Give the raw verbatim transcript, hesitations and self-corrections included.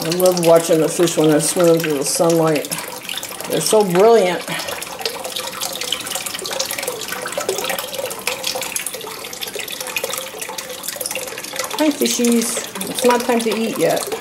I love watching the fish when they're swimming through the sunlight. They're so brilliant. Hi, fishies. It's not time to eat yet.